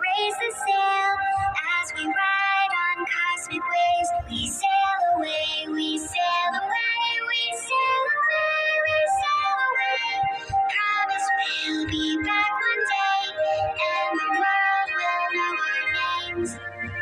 raise the sail as we ride on cosmic waves. We sail away, we sail away, we sail away, we sail away. Promise we'll be back one day, and the world will know our names.